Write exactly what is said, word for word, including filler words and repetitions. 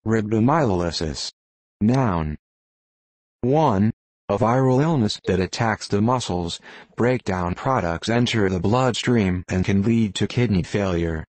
Rhabdomylolysis. Noun. one. A viral illness that attacks the muscles. Breakdown products enter the bloodstream and can lead to kidney failure.